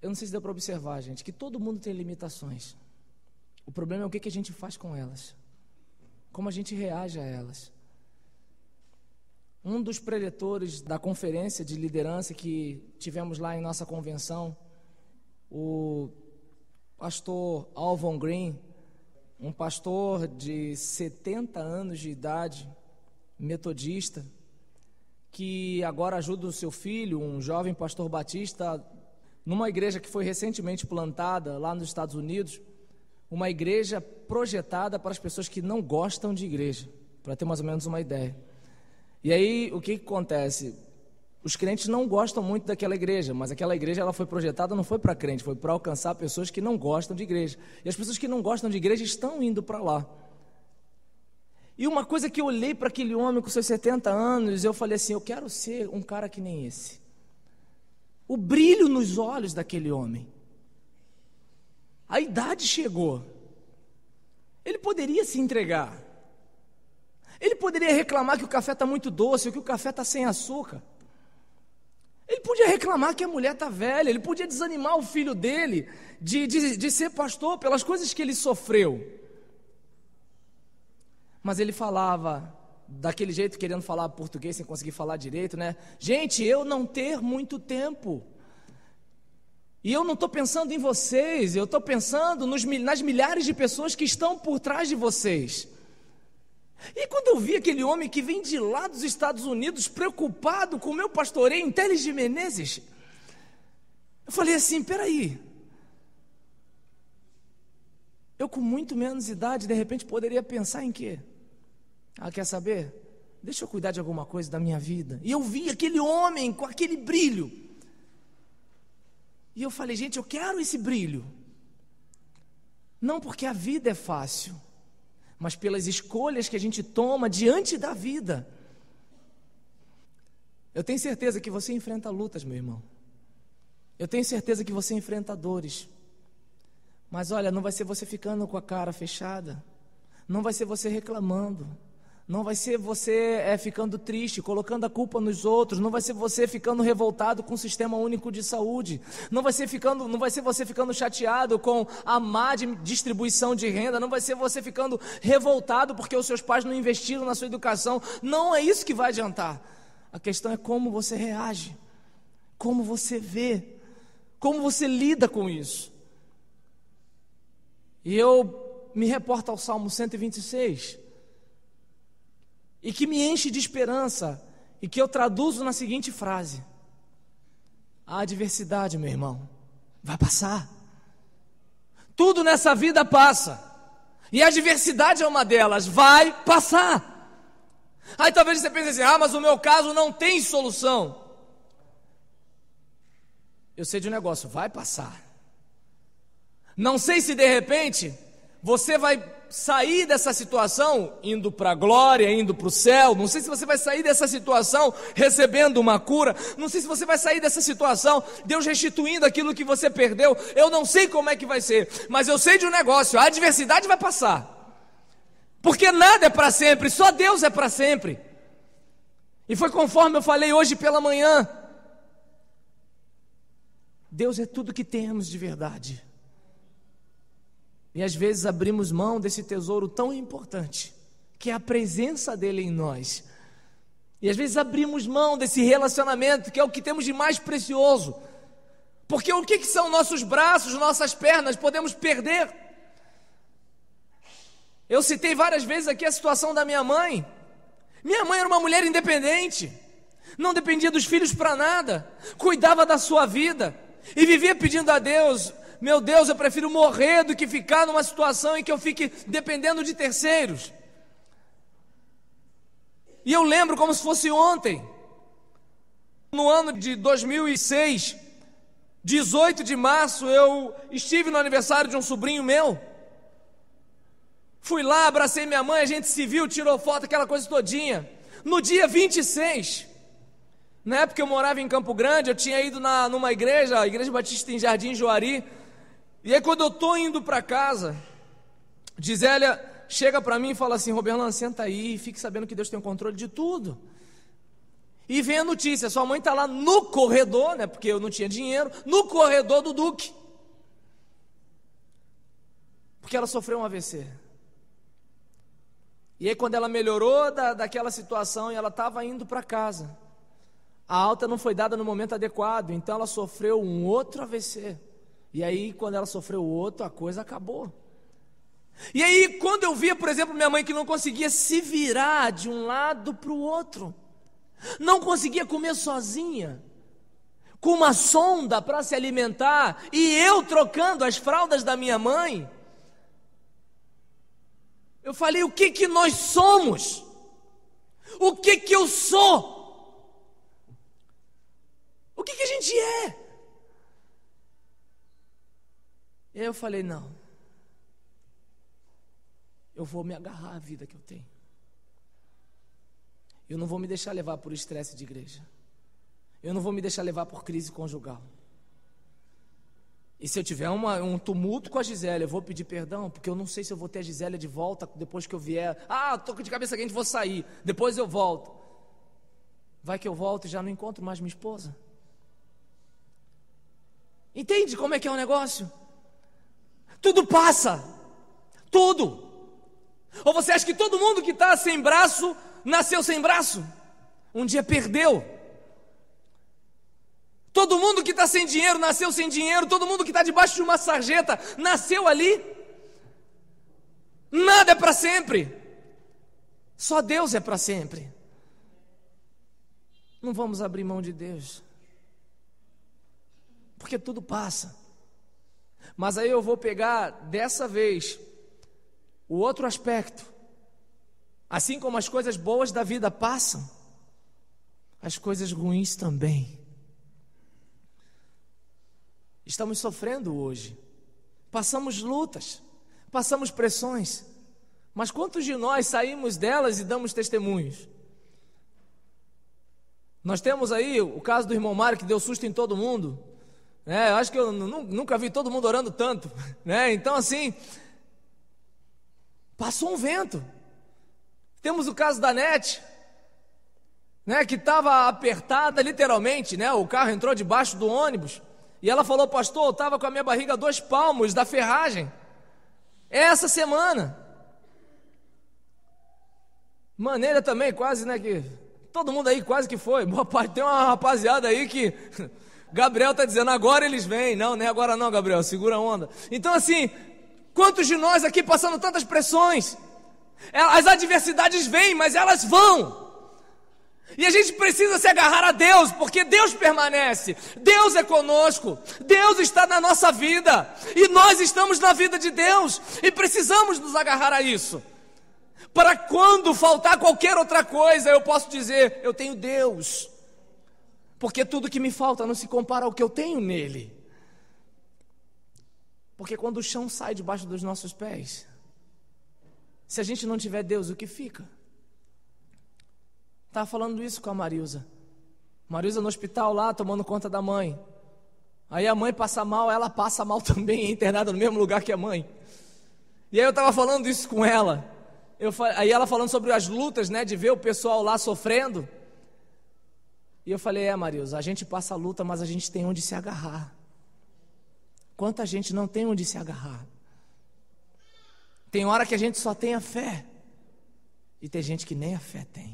eu não sei se deu para observar, gente, que todo mundo tem limitações. O problema é o que a gente faz com elas, como a gente reage a elas. Um dos preletores da conferência de liderança que tivemos lá em nossa convenção, o pastor Alvon Green, um pastor de 70 anos de idade, metodista, que agora ajuda o seu filho, um jovem pastor batista, numa igreja que foi recentemente plantada lá nos Estados Unidos, uma igreja projetada para as pessoas que não gostam de igreja, para ter mais ou menos uma ideia. E aí, o que acontece? Os crentes não gostam muito daquela igreja, mas aquela igreja ela foi projetada, não foi para crente, foi para alcançar pessoas que não gostam de igreja. E as pessoas que não gostam de igreja estão indo para lá. E uma coisa que eu olhei para aquele homem com seus 70 anos, eu falei assim, eu quero ser um cara que nem esse. O brilho nos olhos daquele homem. A idade chegou. Ele poderia se entregar. Ele poderia reclamar que o café está muito doce, ou que o café está sem açúcar. Ele podia reclamar que a mulher está velha, ele podia desanimar o filho dele de ser pastor pelas coisas que ele sofreu. Mas ele falava daquele jeito, querendo falar português sem conseguir falar direito, né? Gente, eu não ter muito tempo. E eu não estou pensando em vocês, eu estou pensando nas milhares de pessoas que estão por trás de vocês. E quando eu vi aquele homem que vem de lá dos Estados Unidos, preocupado com o meu pastoreio em Teles de Menezes, eu falei assim, peraí, eu com muito menos idade, de repente poderia pensar em quê? Ah, quer saber? Deixa eu cuidar de alguma coisa da minha vida. E eu vi aquele homem com aquele brilho, e eu falei, gente, eu quero esse brilho, não porque a vida é fácil, mas pelas escolhas que a gente toma diante da vida. Eu tenho certeza que você enfrenta lutas, meu irmão. Eu tenho certeza que você enfrenta dores. Mas olha, não vai ser você ficando com a cara fechada. Não vai ser você reclamando. Não vai ser você ficando triste, colocando a culpa nos outros. Não vai ser você ficando revoltado com o Sistema Único de Saúde. Não vai ser você ficando chateado com a má distribuição de renda. Não vai ser você ficando revoltado porque os seus pais não investiram na sua educação. Não é isso que vai adiantar. A questão é como você reage, como você vê, como você lida com isso. E eu me reporto ao Salmo 126, e que me enche de esperança, e que eu traduzo na seguinte frase: a adversidade, meu irmão, vai passar. Tudo nessa vida passa, e a adversidade é uma delas, vai passar. Aí talvez você pense assim, mas o meu caso não tem solução. Eu sei de um negócio, vai passar. Não sei se de repente você vai sair dessa situação indo para a glória, indo para o céu. Não sei se você vai sair dessa situação recebendo uma cura. Não sei se você vai sair dessa situação Deus restituindo aquilo que você perdeu. Eu não sei como é que vai ser, mas eu sei de um negócio, a adversidade vai passar. Porque nada é para sempre, só Deus é para sempre. E foi conforme eu falei hoje pela manhã. Deus é tudo que temos de verdade. E às vezes abrimos mão desse tesouro tão importante, que é a presença dele em nós. E às vezes abrimos mão desse relacionamento, que é o que temos de mais precioso. Porque o que são nossos braços, nossas pernas, podemos perder. Eu citei várias vezes aqui a situação da minha mãe. Minha mãe era uma mulher independente, não dependia dos filhos para nada, cuidava da sua vida e vivia pedindo a Deus: meu Deus, eu prefiro morrer do que ficar numa situação em que eu fique dependendo de terceiros. E eu lembro como se fosse ontem, no ano de 2006, 18 de março, eu estive no aniversário de um sobrinho meu. Fui lá, abracei minha mãe, a gente se viu, tirou foto, aquela coisa todinha. No dia 26, na época eu morava em Campo Grande, eu tinha ido numa igreja, a Igreja Batista em Jardim Juari. E aí quando eu estou indo para casa, Gisélia chega para mim e fala assim: Roberlan, senta aí, fique sabendo que Deus tem o controle de tudo. e vem a notícia: sua mãe está lá no corredor, né, porque eu não tinha dinheiro, no corredor do Duque, porque ela sofreu um AVC. E aí quando ela melhorou daquela situação e ela estava indo para casa, a alta não foi dada no momento adequado, então ela sofreu um outro AVC. E aí quando ela sofreu o outro, a coisa acabou. E aí quando eu via, por exemplo, minha mãe que não conseguia se virar de um lado para o outro, não conseguia comer sozinha, com uma sonda para se alimentar, e eu trocando as fraldas da minha mãe, eu falei: o que que nós somos? O que que eu sou? O que que a gente é? E aí eu falei: não, eu vou me agarrar à vida que eu tenho. Eu não vou me deixar levar por estresse de igreja. Eu não vou me deixar levar por crise conjugal. E se eu tiver um tumulto com a Gisele, eu vou pedir perdão, porque eu não sei se eu vou ter a Gisele de volta depois que eu vier. Estou de cabeça quente, vou sair, depois eu volto. Vai que eu volto e já não encontro mais minha esposa. Entende como é que é o negócio? Tudo passa, tudo. Ou você acha que todo mundo que está sem braço, nasceu sem braço? Um dia perdeu. Todo mundo que está sem dinheiro, nasceu sem dinheiro. Todo mundo que está debaixo de uma sarjeta, nasceu ali. Nada é para sempre. Só Deus é para sempre. Não vamos abrir mão de Deus, porque tudo passa. Mas aí eu vou pegar, dessa vez, o outro aspecto. Assim como as coisas boas da vida passam, as coisas ruins também. Estamos sofrendo hoje, passamos lutas, passamos pressões, mas quantos de nós saímos delas e damos testemunhos? Nós temos aí o caso do irmão Mário, que deu susto em todo mundo, né? Eu acho que eu nunca vi todo mundo orando tanto, né? Então assim, passou um vento. Temos o caso da Nete, né, que estava apertada literalmente, né? O carro entrou debaixo do ônibus, e ela falou: pastor, eu estava com a minha barriga a 2 palmos da ferragem. Essa semana. Maneira também, quase, né, que todo mundo aí quase que foi. Boa parte, tem uma rapaziada aí que Gabriel está dizendo: agora eles vêm. Não, nem agora não, Gabriel, segura a onda. Então assim, quantos de nós aqui passando tantas pressões? As adversidades vêm, mas elas vão. E a gente precisa se agarrar a Deus, porque Deus permanece, Deus é conosco, Deus está na nossa vida, e nós estamos na vida de Deus, e precisamos nos agarrar a isso, para quando faltar qualquer outra coisa, eu posso dizer: eu tenho Deus, porque tudo que me falta não se compara ao que eu tenho nele. Porque quando o chão sai debaixo dos nossos pés, se a gente não tiver Deus, o que fica? Estava falando isso com a Marilza no hospital lá, tomando conta da mãe. Aí a mãe passa mal, ela passa mal também, é internada no mesmo lugar que a mãe. E aí eu estava falando isso com ela. Aí ela falando sobre as lutas, né, de ver o pessoal lá sofrendo. E eu falei: Marilza, a gente passa a luta, mas a gente tem onde se agarrar. Quanta gente não tem onde se agarrar. Tem hora que a gente só tem a fé, e tem gente que nem a fé tem.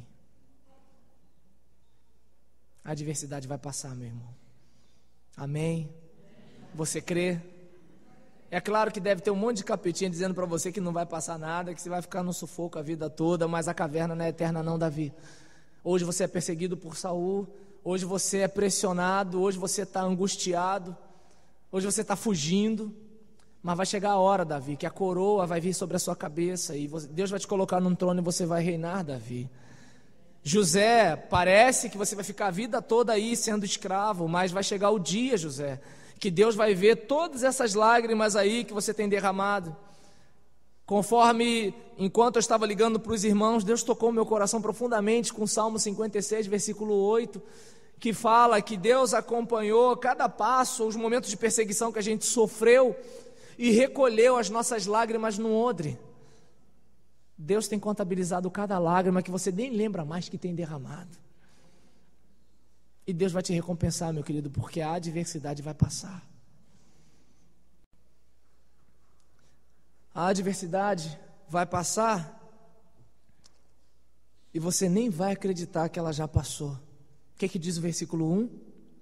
A adversidade vai passar, meu irmão. Amém? Você crê? É claro que deve ter um monte de capetinha dizendo para você que não vai passar nada, que você vai ficar no sufoco a vida toda, mas a caverna não é eterna não, Davi. Hoje você é perseguido por Saul, hoje você é pressionado, hoje você está angustiado, hoje você está fugindo, mas vai chegar a hora, Davi, que a coroa vai vir sobre a sua cabeça, e Deus vai te colocar num trono e você vai reinar, Davi. José, parece que você vai ficar a vida toda aí sendo escravo, mas vai chegar o dia, José, que Deus vai ver todas essas lágrimas aí que você tem derramado. Conforme, enquanto eu estava ligando para os irmãos, Deus tocou meu coração profundamente com o Salmo 56, versículo 8, que fala que Deus acompanhou cada passo, os momentos de perseguição que a gente sofreu, e recolheu as nossas lágrimas no odre. Deus tem contabilizado cada lágrima que você nem lembra mais que tem derramado. E Deus vai te recompensar, meu querido, porque a adversidade vai passar. A adversidade vai passar e você nem vai acreditar que ela já passou. O que diz o versículo 1?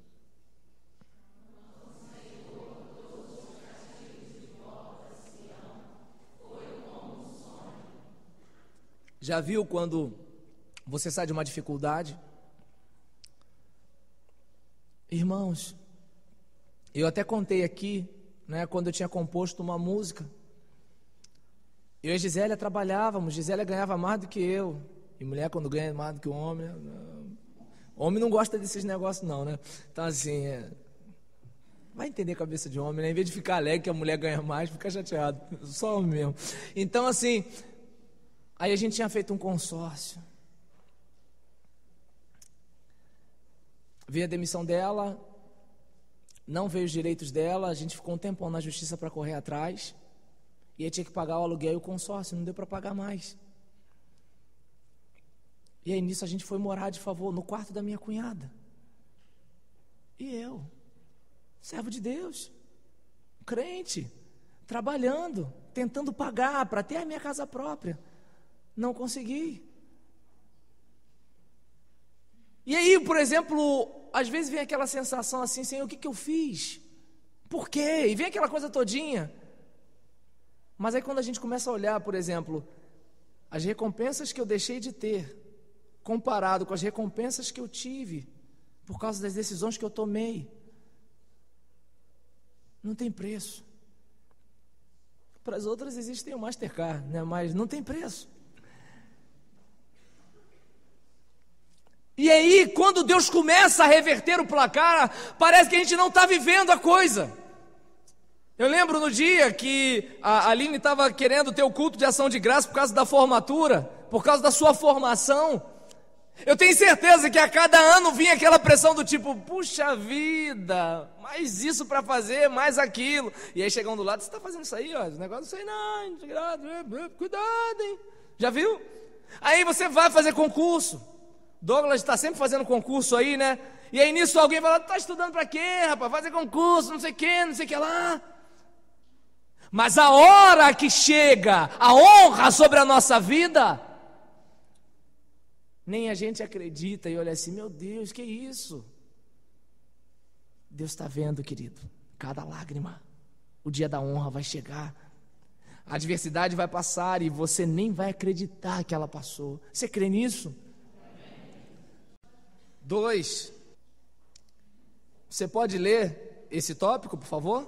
Já viu quando você sai de uma dificuldade? Irmãos, eu até contei aqui, né, quando eu tinha composto uma música. Eu e a Gisélia trabalhávamos, Gisélia ganhava mais do que eu. E mulher, quando ganha mais do que o homem, homem não gosta desses negócios não, né? Então assim, vai entender a cabeça de homem, né? Em vez de ficar alegre que a mulher ganha mais, fica chateado, só homem mesmo. Então assim, aí a gente tinha feito um consórcio. Veio a demissão dela, não veio os direitos dela, a gente ficou um tempão na justiça para correr atrás, e aí tinha que pagar o aluguel e o consórcio, não deu para pagar mais. E aí nisso a gente foi morar de favor no quarto da minha cunhada. E eu, servo de Deus, crente, trabalhando, tentando pagar para ter a minha casa própria, não consegui. E aí, por exemplo, às vezes vem aquela sensação assim, Senhor, o que eu fiz? Por quê? E vem aquela coisa todinha. Mas aí quando a gente começa a olhar, por exemplo, as recompensas que eu deixei de ter, comparado com as recompensas que eu tive, por causa das decisões que eu tomei, não tem preço. Para as outras existem o Mastercard, né? Mas não tem preço. E aí, quando Deus começa a reverter o placar, parece que a gente não está vivendo a coisa. Eu lembro no dia que a Aline estava querendo ter o culto de ação de graça por causa da formatura, por causa da sua formação. Eu tenho certeza que a cada ano vinha aquela pressão do tipo, puxa vida, mais isso para fazer, mais aquilo. E aí chegam do lado, você está fazendo isso aí, ó, esse negócio não sei não, cuidado, hein? Já viu? Aí você vai fazer concurso. Douglas está sempre fazendo concurso aí, né? E aí nisso alguém fala, tá estudando para quê, rapaz? Fazer concurso, não sei o que lá. Mas a hora que chega a honra sobre a nossa vida, nem a gente acredita e olha assim, meu Deus, que isso? Deus está vendo, querido, cada lágrima. O dia da honra vai chegar. A adversidade vai passar e você nem vai acreditar que ela passou. Você crê nisso? 2. Você pode ler esse tópico, por favor?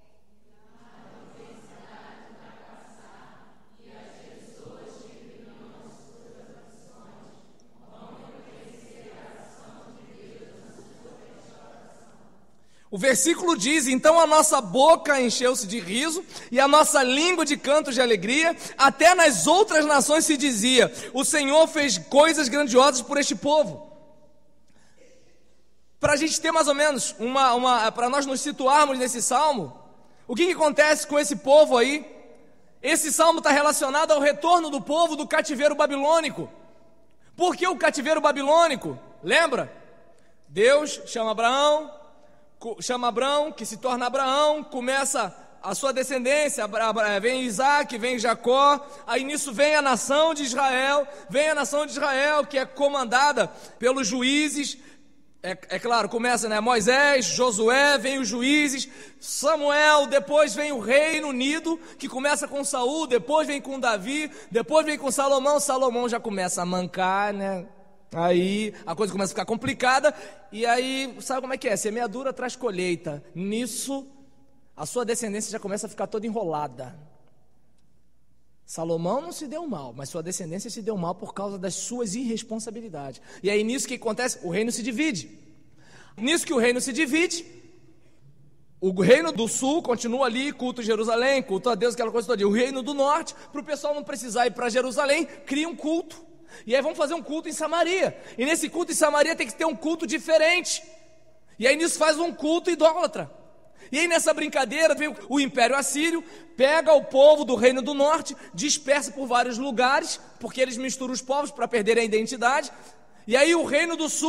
O versículo diz, então a nossa boca encheu-se de riso e a nossa língua de cantos de alegria, até nas outras nações se dizia, o Senhor fez coisas grandiosas por este povo. Para a gente ter mais ou menos, para nós nos situarmos nesse salmo, o que acontece com esse povo aí? Esse salmo está relacionado ao retorno do povo do cativeiro babilônico. Por que o cativeiro babilônico? Lembra? Deus chama Abraão, que se torna Abraão, começa a sua descendência, vem Isaac, vem Jacó, aí nisso vem a nação de Israel, que é comandada pelos juízes. É claro, começa, né, Moisés, Josué, vem os juízes, Samuel, depois vem o Reino Unido, que começa com Saul, depois vem com Davi, depois vem com Salomão já começa a mancar, né, aí a coisa começa a ficar complicada, e aí, sabe como é que é, semeadura traz colheita, nisso, a sua descendência já começa a ficar toda enrolada. Salomão não se deu mal, mas sua descendência se deu mal por causa das suas irresponsabilidades. E aí nisso que acontece? O reino se divide. Nisso que o reino se divide, o reino do sul continua ali, culto a Jerusalém, culto a Deus, aquela coisa toda. O reino do norte, para o pessoal não precisar ir para Jerusalém, cria um culto. E aí vamos fazer um culto em Samaria. E nesse culto em Samaria tem que ter um culto diferente. E aí nisso faz um culto idólatra. E aí nessa brincadeira vem o Império Assírio, pega o povo do Reino do Norte, dispersa por vários lugares, porque eles misturam os povos para perderem a identidade. E aí o Reino do Sul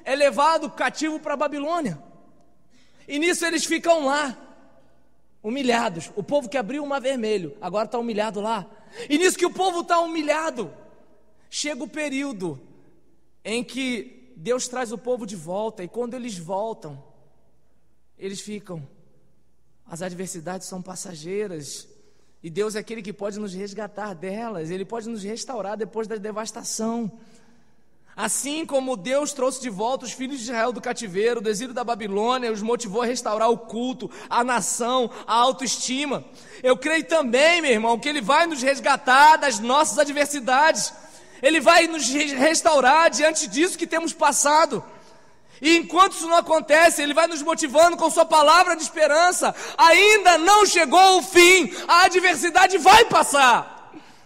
é levado cativo para a Babilônia. E nisso eles ficam lá, humilhados. O povo que abriu o Mar Vermelho, agora está humilhado lá. E nisso que o povo está humilhado, chega o período em que Deus traz o povo de volta. E quando eles voltam, eles ficam. As adversidades são passageiras. E Deus é aquele que pode nos resgatar delas. Ele pode nos restaurar depois da devastação. Assim como Deus trouxe de volta os filhos de Israel do cativeiro, do exílio da Babilônia, os motivou a restaurar o culto, a nação, a autoestima. Eu creio também, meu irmão, que Ele vai nos resgatar das nossas adversidades. Ele vai nos restaurar diante disso que temos passado. E enquanto isso não acontece, Ele vai nos motivando com Sua palavra de esperança. Ainda não chegou o fim, a adversidade vai passar.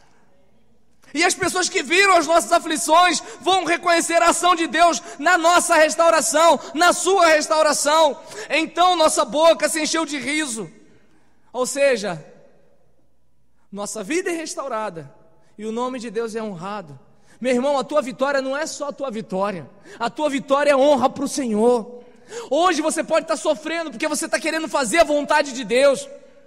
E as pessoas que viram as nossas aflições vão reconhecer a ação de Deus na nossa restauração, na sua restauração. Então nossa boca se encheu de riso. Ou seja, nossa vida é restaurada e o nome de Deus é honrado. Meu irmão, a tua vitória não é só a tua vitória. A tua vitória é honra para o Senhor. Hoje você pode estar sofrendo porque você está querendo fazer a vontade de Deus.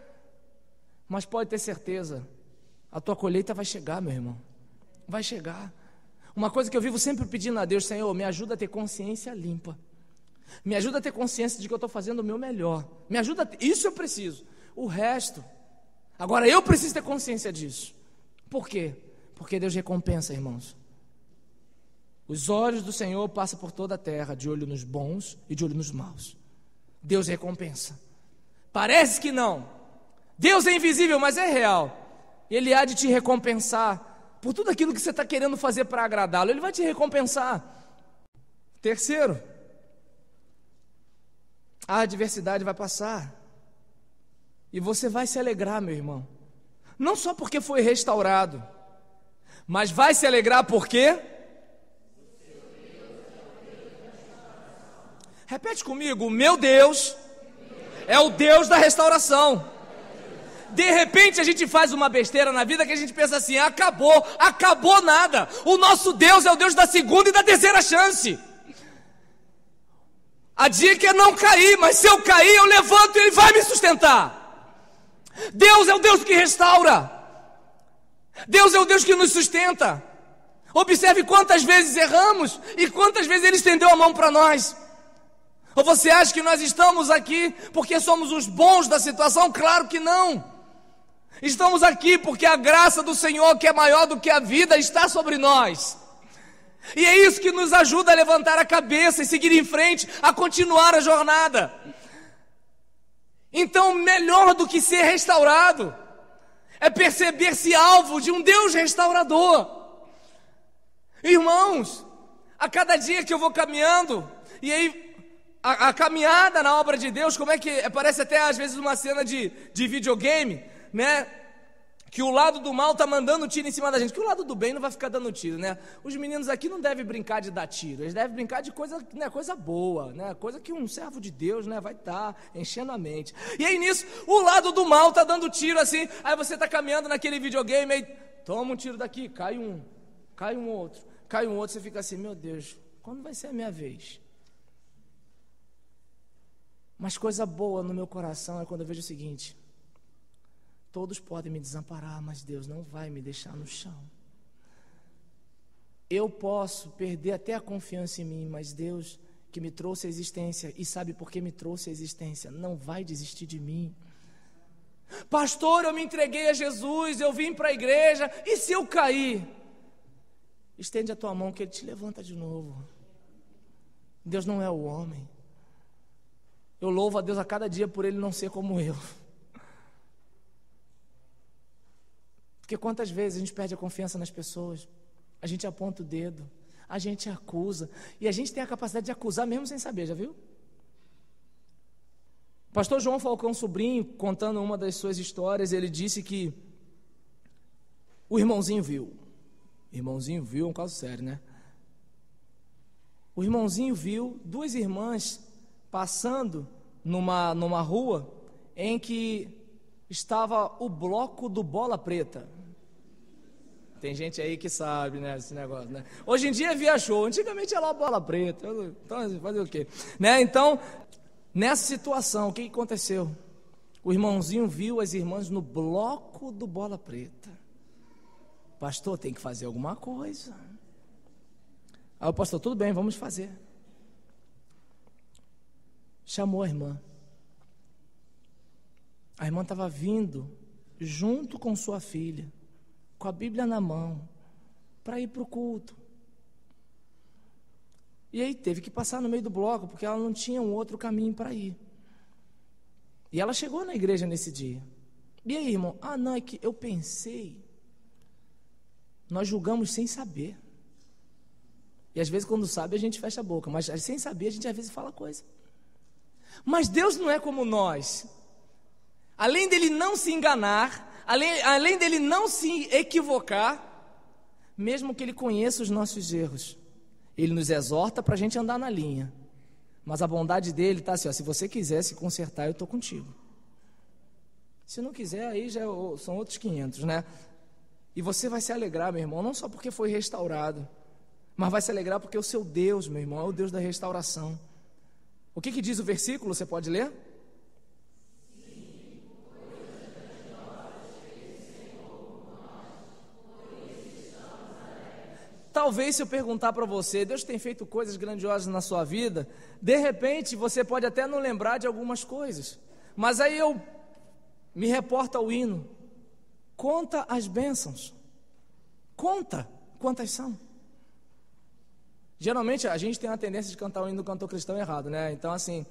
Mas pode ter certeza, a tua colheita vai chegar, meu irmão. Vai chegar. Uma coisa que eu vivo sempre pedindo a Deus: Senhor, me ajuda a ter consciência limpa. Me ajuda a ter consciência de que eu estou fazendo o meu melhor. Me ajuda, isso eu preciso. O resto, agora eu preciso ter consciência disso. Por quê? Porque Deus recompensa, irmãos. Os olhos do Senhor passam por toda a terra, de olho nos bons e de olho nos maus. Deus recompensa. Parece que não. Deus é invisível, mas é real. Ele há de te recompensar por tudo aquilo que você está querendo fazer para agradá-lo. Ele vai te recompensar. Terceiro, a adversidade vai passar e você vai se alegrar, meu irmão. Não só porque foi restaurado, mas vai se alegrar porque... Repete comigo: o meu Deus é o Deus da restauração. De repente a gente faz uma besteira na vida que a gente pensa assim: acabou nada. O nosso Deus é o Deus da segunda e da terceira chance. A dica é não cair, mas se eu cair eu levanto e Ele vai me sustentar. Deus é o Deus que restaura. Deus é o Deus que nos sustenta. Observe quantas vezes erramos e quantas vezes Ele estendeu a mão para nós. Ou você acha que nós estamos aqui porque somos os bons da situação? Claro que não. Estamos aqui porque a graça do Senhor, que é maior do que a vida, está sobre nós. E é isso que nos ajuda a levantar a cabeça e seguir em frente, a continuar a jornada. Então, melhor do que ser restaurado é perceber-se alvo de um Deus restaurador. Irmãos, a cada dia que eu vou caminhando, e aí a caminhada na obra de Deus, como é que parece até às vezes uma cena de videogame, né? Que o lado do mal está mandando tiro em cima da gente, que o lado do bem não vai ficar dando tiro, né? Os meninos aqui não devem brincar de dar tiro, eles devem brincar de coisa, né, coisa boa, né? Coisa que um servo de Deus, né, vai estar enchendo a mente. E aí nisso, o lado do mal está dando tiro assim, aí você está caminhando naquele videogame, aí toma um tiro daqui, cai um outro, você fica assim: meu Deus, quando vai ser a minha vez? Mas coisa boa no meu coração é quando eu vejo o seguinte: todos podem me desamparar, mas Deus não vai me deixar no chão. Eu posso perder até a confiança em mim, mas Deus, que me trouxe a existência e sabe por que me trouxe a existência, não vai desistir de mim. Pastor, eu me entreguei a Jesus, eu vim para a igreja, e se eu cair? Estende a tua mão que Ele te levanta de novo. Deus não é o homem. Eu louvo a Deus a cada dia por Ele não ser como eu. Porque quantas vezes a gente perde a confiança nas pessoas, a gente aponta o dedo, a gente acusa, e a gente tem a capacidade de acusar mesmo sem saber, já viu? Pastor João Falcão Sobrinho, contando uma das suas histórias, ele disse que o irmãozinho viu é um caso sério, né? O irmãozinho viu duas irmãs passando numa rua em que estava o bloco do Bola Preta. Tem gente aí que sabe, né, esse negócio, né? Hoje em dia é via show, antigamente era bola preta. Então, fazer o quê? Né? Então, nessa situação, o que aconteceu? O irmãozinho viu as irmãs no bloco do bola preta. Pastor, tem que fazer alguma coisa. Aí o pastor, tudo bem, vamos fazer. Chamou a irmã. A irmã estava vindo junto com sua filha, com a Bíblia na mão, para ir para o culto. E aí teve que passar no meio do bloco, porque ela não tinha um outro caminho para ir. E ela chegou na igreja nesse dia. E aí, irmão? Não, é que eu pensei. Nós julgamos sem saber. E às vezes quando sabe a gente fecha a boca, mas sem saber a gente às vezes fala coisa. Mas Deus não é como nós. Além dele não se enganar, além dele não se equivocar, mesmo que ele conheça os nossos erros, ele nos exorta para a gente andar na linha. Mas a bondade dele está assim, ó, se você quiser se consertar, eu estou contigo. Se não quiser, aí já são outros 500, né? E você vai se alegrar, meu irmão, não só porque foi restaurado, mas vai se alegrar porque o seu Deus, meu irmão, é o Deus da restauração. O que diz o versículo? Você pode ler? Talvez se eu perguntar para você, Deus tem feito coisas grandiosas na sua vida, de repente você pode até não lembrar de algumas coisas, mas aí eu me reporto ao hino, conta as bênçãos, conta quantas são. Geralmente a gente tem a tendência de cantar o hino do cantor cristão errado, né? Então assim,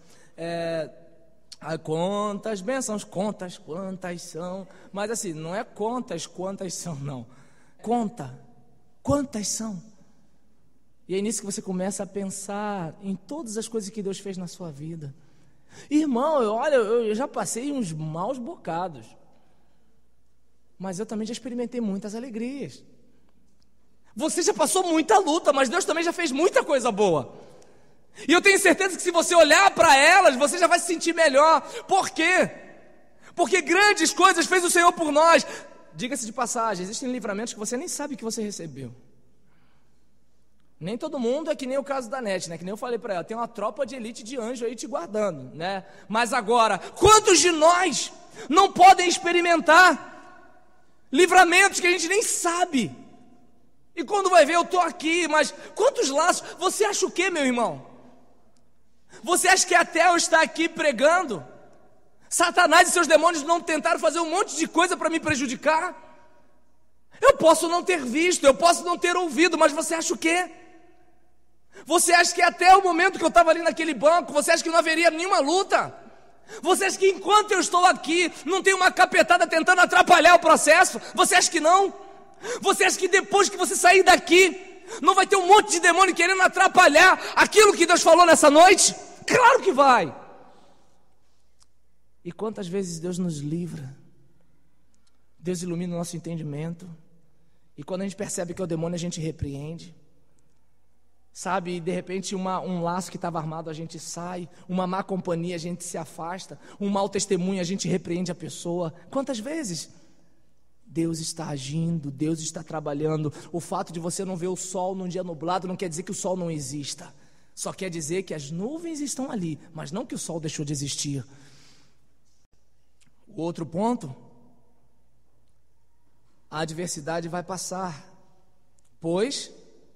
quantas bênçãos, contas quantas são, mas assim, não é contas quantas são, não, conta quantas são? E é nisso que você começa a pensar em todas as coisas que Deus fez na sua vida. Irmão, eu já passei uns maus bocados, mas eu também já experimentei muitas alegrias. Você já passou muita luta, mas Deus também já fez muita coisa boa. E eu tenho certeza que se você olhar para elas, você já vai se sentir melhor. Por quê? Porque grandes coisas fez o Senhor por nós. Diga-se de passagem, existem livramentos que você nem sabe que você recebeu. Nem todo mundo é que nem o caso da Nete, né? Que nem eu falei para ela, tem uma tropa de elite de anjo aí te guardando, né? Mas agora, quantos de nós não podem experimentar livramentos que a gente nem sabe? E quando vai ver, eu estou aqui, mas quantos laços? Você acha o quê, meu irmão? Você acha que até eu estar aqui pregando, Satanás e seus demônios não tentaram fazer um monte de coisa para me prejudicar? Eu posso não ter visto, eu posso não ter ouvido, mas você acha o quê? Você acha que até o momento que eu estava ali naquele banco, você acha que não haveria nenhuma luta? Você acha que enquanto eu estou aqui, não tem uma capetada tentando atrapalhar o processo? Você acha que não? Você acha que depois que você sair daqui, não vai ter um monte de demônio querendo atrapalhar aquilo que Deus falou nessa noite? Claro que vai! E quantas vezes Deus nos livra, Deus ilumina o nosso entendimento, e quando a gente percebe que é o demônio, a gente repreende, sabe, e de repente um laço que estava armado a gente sai, uma má companhia a gente se afasta, um mau testemunho a gente repreende a pessoa. Quantas vezes? Deus está agindo, Deus está trabalhando. O fato de você não ver o sol num dia nublado não quer dizer que o sol não exista, só quer dizer que as nuvens estão ali, mas não que o sol deixou de existir. O outro ponto, a adversidade vai passar, pois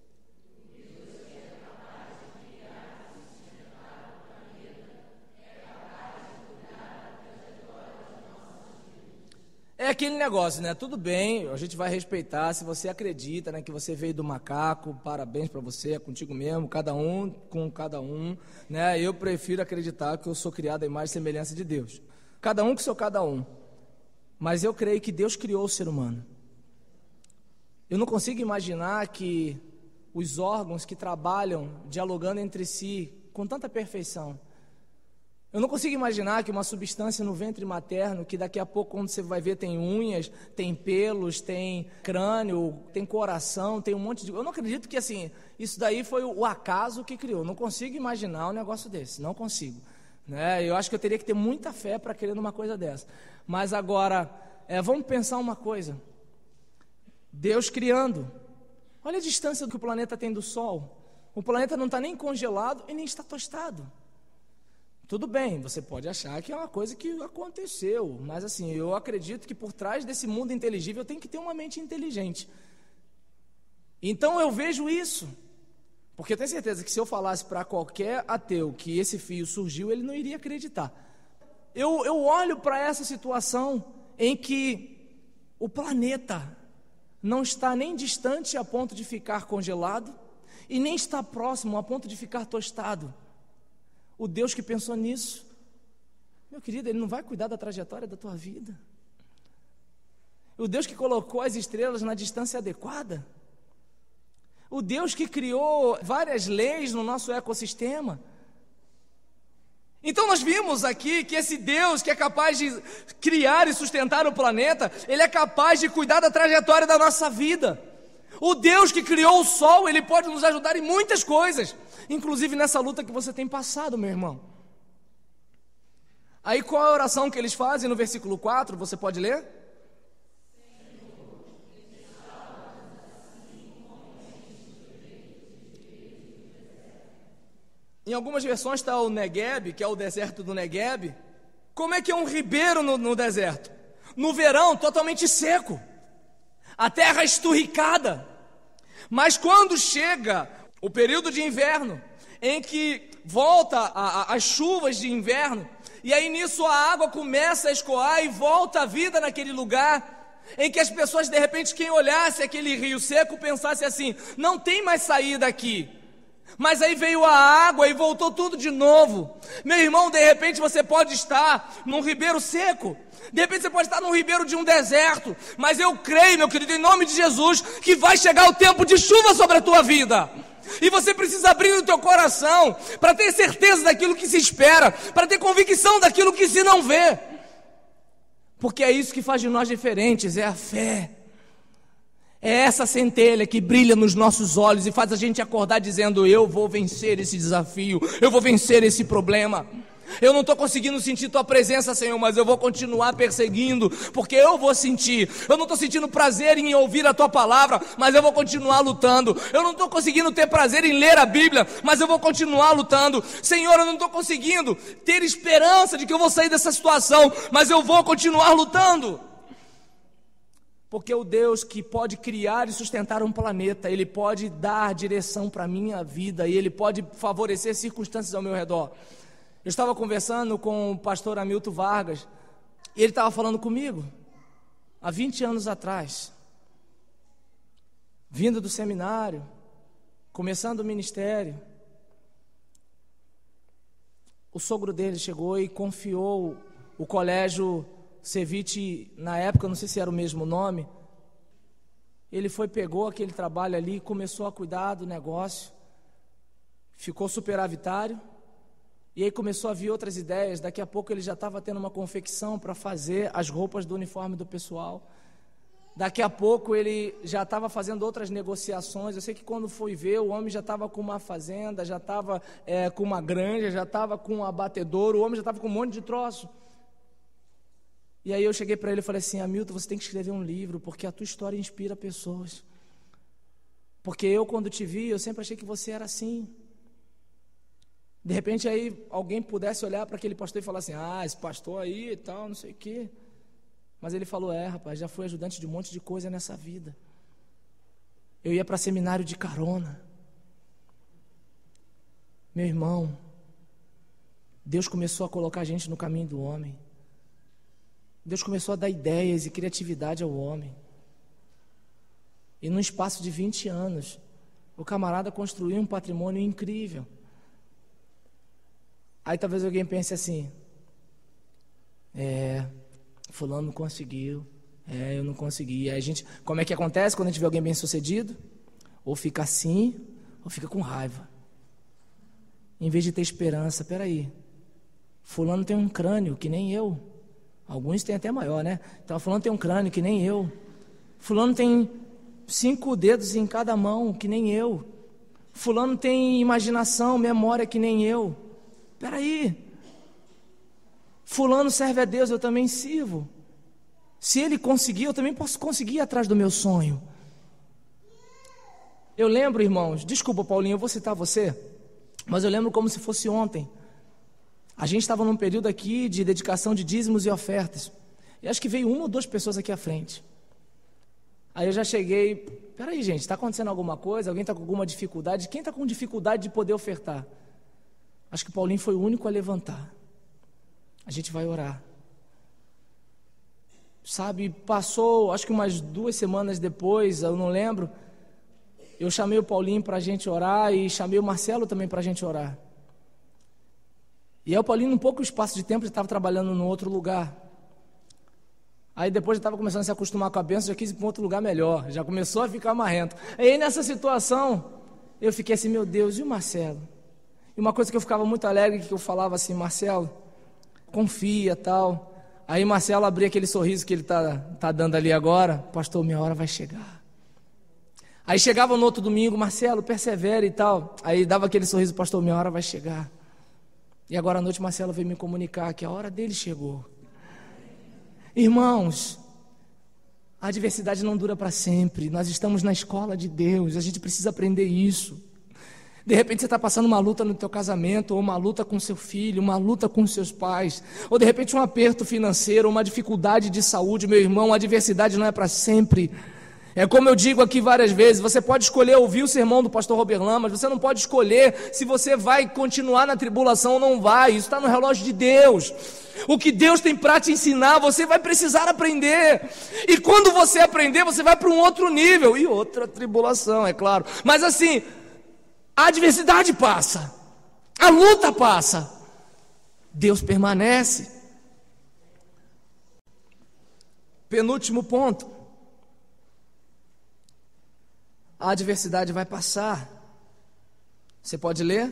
é aquele negócio, né? Tudo bem, a gente vai respeitar. Se você acredita, né, que você veio do macaco, parabéns para você, é contigo mesmo, cada um com cada um, né? Eu prefiro acreditar que eu sou criado à imagem e semelhança de Deus. Cada um com seu cada um. Mas eu creio que Deus criou o ser humano. Eu não consigo imaginar que os órgãos que trabalham dialogando entre si com tanta perfeição. Eu não consigo imaginar que uma substância no ventre materno, que daqui a pouco, quando você vai ver, tem unhas, tem pelos, tem crânio, tem coração, tem um monte de... Eu não acredito que, assim, isso daí foi o acaso que criou. Não consigo imaginar um negócio desse, não consigo. Né? Eu acho que eu teria que ter muita fé para crer numa coisa dessa. Mas agora, vamos pensar uma coisa. Deus criando. Olha a distância que o planeta tem do Sol. O planeta não está nem congelado e nem está tostado. Tudo bem, você pode achar que é uma coisa que aconteceu, mas assim, eu acredito que por trás desse mundo inteligível tem que ter uma mente inteligente. Então eu vejo isso, porque eu tenho certeza que se eu falasse para qualquer ateu que esse fio surgiu, ele não iria acreditar. Eu olho para essa situação em que o planeta não está nem distante a ponto de ficar congelado e nem está próximo a ponto de ficar tostado. O Deus que pensou nisso, meu querido, Ele não vai cuidar da trajetória da tua vida. O Deus que colocou as estrelas na distância adequada. O Deus que criou várias leis no nosso ecossistema. Então nós vimos aqui que esse Deus que é capaz de criar e sustentar o planeta, Ele é capaz de cuidar da trajetória da nossa vida. O Deus que criou o sol, Ele pode nos ajudar em muitas coisas, inclusive nessa luta que você tem passado, meu irmão. Aí qual é a oração que eles fazem no versículo 4? Você pode ler? Em algumas versões está o Negueb, que é o deserto do Negueb. Como é que é um ribeiro no deserto? No verão, totalmente seco. A terra esturricada. Mas quando chega o período de inverno, em que volta as chuvas de inverno, e aí nisso a água começa a escoar e volta a vida naquele lugar, em que as pessoas, de repente, quem olhasse aquele rio seco, pensasse assim, não tem mais saída aqui. Mas aí veio a água e voltou tudo de novo. Meu irmão, de repente você pode estar num ribeiro seco, de repente você pode estar num ribeiro de um deserto, mas eu creio, meu querido, em nome de Jesus, que vai chegar o tempo de chuva sobre a tua vida. E você precisa abrir o teu coração para ter certeza daquilo que se espera, para ter convicção daquilo que se não vê. Porque é isso que faz de nós diferentes, é a fé. É essa centelha que brilha nos nossos olhos e faz a gente acordar dizendo, eu vou vencer esse desafio, eu vou vencer esse problema. Eu não estou conseguindo sentir tua presença, Senhor, mas eu vou continuar perseguindo, porque eu vou sentir. Eu não estou sentindo prazer em ouvir a tua palavra, mas eu vou continuar lutando. Eu não estou conseguindo ter prazer em ler a Bíblia, mas eu vou continuar lutando. Senhor, eu não estou conseguindo ter esperança de que eu vou sair dessa situação, mas eu vou continuar lutando. Porque o Deus que pode criar e sustentar um planeta, Ele pode dar direção para a minha vida e Ele pode favorecer circunstâncias ao meu redor. Eu estava conversando com o pastor Hamilton Vargas e ele estava falando comigo, há 20 anos atrás, vindo do seminário, começando o ministério. O sogro dele chegou e confiou o colégio Cevite, na época, não sei se era o mesmo nome. Ele pegou aquele trabalho ali, começou a cuidar do negócio, ficou superavitário, e aí começou a vir outras ideias. Daqui a pouco ele já estava tendo uma confecção para fazer as roupas do uniforme do pessoal. Daqui a pouco ele já estava fazendo outras negociações. Eu sei que quando fui ver, o homem já estava com uma fazenda, já estava com uma granja, já estava com um abatedouro, o homem já estava com um monte de troço. E aí eu cheguei para ele e falei assim, Hamilton, você tem que escrever um livro, porque a tua história inspira pessoas. Porque eu, quando te vi, eu sempre achei que você era assim. De repente aí alguém pudesse olhar para aquele pastor e falar assim, esse pastor aí e tal, não sei o quê. Mas ele falou, rapaz, já fui ajudante de um monte de coisa nessa vida. Eu ia para seminário de carona. Meu irmão, Deus começou a colocar a gente no caminho do homem. Deus começou a dar ideias e criatividade ao homem. E num espaço de 20 anos, o camarada construiu um patrimônio incrível. Aí talvez alguém pense assim, fulano não conseguiu, eu não consegui. Aí a gente, como é que acontece quando a gente vê alguém bem sucedido? Ou fica assim, ou fica com raiva. Em vez de ter esperança, peraí, fulano tem um crânio que nem eu. Alguns têm até maior, né? Então fulano tem um crânio que nem eu. Fulano tem 5 dedos em cada mão que nem eu. Fulano tem imaginação, memória que nem eu. Peraí, fulano serve a Deus, eu também sirvo. Se ele conseguir, eu também posso conseguir atrás do meu sonho. Eu lembro, irmãos, desculpa, Paulinho, eu vou citar você, mas eu lembro como se fosse ontem. A gente estava num período aqui de dedicação de dízimos e ofertas. E acho que veio 1 ou 2 pessoas aqui à frente. Aí eu já cheguei, peraí gente, está acontecendo alguma coisa? Alguém está com alguma dificuldade? Quem está com dificuldade de poder ofertar? Acho que o Paulinho foi o único a levantar. A gente vai orar. Sabe, passou, acho que umas 2 semanas depois, eu não lembro, eu chamei o Paulinho para a gente orar e chamei o Marcelo também para a gente orar. E aí o Paulinho, num pouco espaço de tempo, já estava trabalhando num outro lugar. Aí depois já estava começando a se acostumar com a bênção, já quis ir para um outro lugar melhor, já começou a ficar marrento. Aí nessa situação, eu fiquei assim, meu Deus, e o Marcelo? E uma coisa que eu ficava muito alegre, que eu falava assim, Marcelo, confia, tal. Aí Marcelo abria aquele sorriso que ele tá dando ali agora, pastor, minha hora vai chegar. Aí chegava no outro domingo, Marcelo, persevere e tal. Aí dava aquele sorriso, pastor, minha hora vai chegar. E agora à noite Marcelo veio me comunicar que a hora dele chegou. Irmãos, a adversidade não dura para sempre. Nós estamos na escola de Deus, a gente precisa aprender isso. De repente você está passando uma luta no teu casamento, ou uma luta com seu filho, uma luta com seus pais, ou de repente um aperto financeiro, uma dificuldade de saúde. Meu irmão, a adversidade não é para sempre. É como eu digo aqui várias vezes, você pode escolher ouvir o sermão do pastor Roberlan, mas você não pode escolher se você vai continuar na tribulação ou não vai. Isso está no relógio de Deus. O que Deus tem para te ensinar, você vai precisar aprender. E quando você aprender, você vai para um outro nível. E outra tribulação, é claro. Mas assim, a adversidade passa. A luta passa. Deus permanece. Penúltimo ponto. A adversidade vai passar. Você pode ler?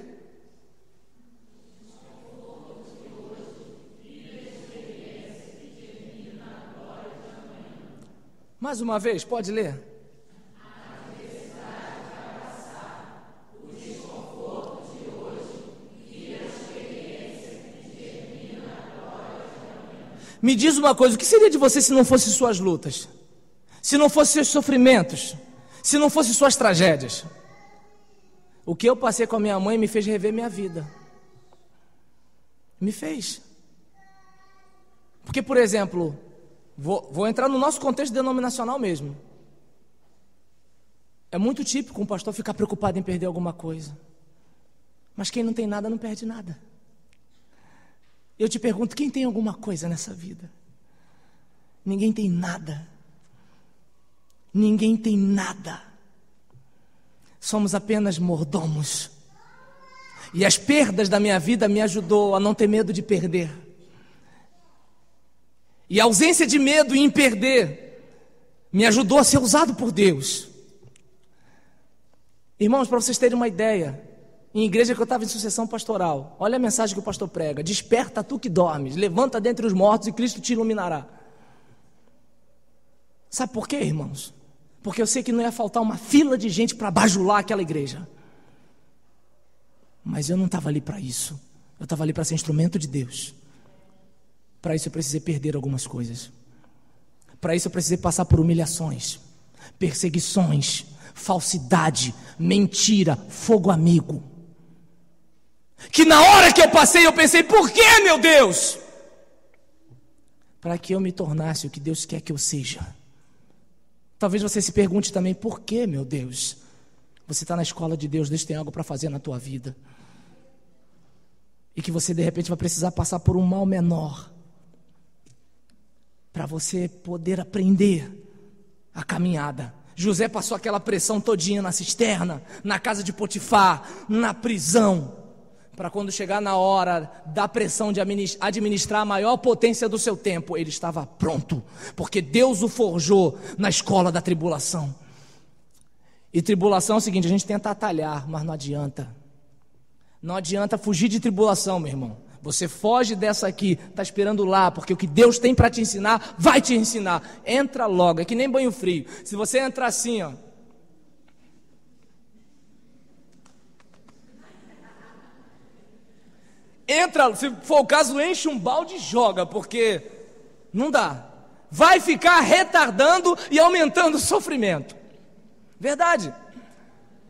Mais uma vez, pode ler? A adversidade vai passar. O desconforto de hoje e a experiência que termina agora. Me diz uma coisa, o que seria de você se não fossem suas lutas? Se não fossem seus sofrimentos? Se não fossem suas tragédias? O que eu passei com a minha mãe me fez rever minha vida. Me fez. Porque, por exemplo, vou entrar no nosso contexto denominacional mesmo. É muito típico um pastor ficar preocupado em perder alguma coisa. Mas quem não tem nada não perde nada. Eu te pergunto, quem tem alguma coisa nessa vida? Ninguém tem nada. Ninguém tem nada. Somos apenas mordomos. E as perdas da minha vida me ajudou a não ter medo de perder. E a ausência de medo em perder me ajudou a ser usado por Deus. Irmãos, para vocês terem uma ideia, em igreja que eu estava em sucessão pastoral, olha a mensagem que o pastor prega: desperta tu que dormes, levanta dentre os mortos e Cristo te iluminará. Sabe por quê, irmãos? Porque eu sei que não ia faltar uma fila de gente para bajular aquela igreja. Mas eu não estava ali para isso. Eu estava ali para ser instrumento de Deus. Para isso eu precisei perder algumas coisas. Para isso eu precisei passar por humilhações, perseguições, falsidade, mentira, fogo amigo. Que na hora que eu passei, eu pensei, por que, meu Deus? Para que eu me tornasse o que Deus quer que eu seja. Talvez você se pergunte também, por que, meu Deus? Você está na escola de Deus, Deus tem algo para fazer na tua vida. E que você de repente vai precisar passar por um mal menor, para você poder aprender a caminhada. José passou aquela pressão todinha na cisterna, na casa de Potifar, na prisão, para quando chegar na hora da pressão de administrar a maior potência do seu tempo, ele estava pronto, porque Deus o forjou na escola da tribulação. E tribulação é o seguinte, a gente tenta atalhar, mas não adianta. Não adianta fugir de tribulação, meu irmão. Você foge dessa aqui, está esperando lá, porque o que Deus tem para te ensinar, vai te ensinar. Entra logo, é que nem banho frio. Se você entrar assim, ó, entra, se for o caso, enche um balde e joga, porque não dá. Vai ficar retardando e aumentando o sofrimento. Verdade.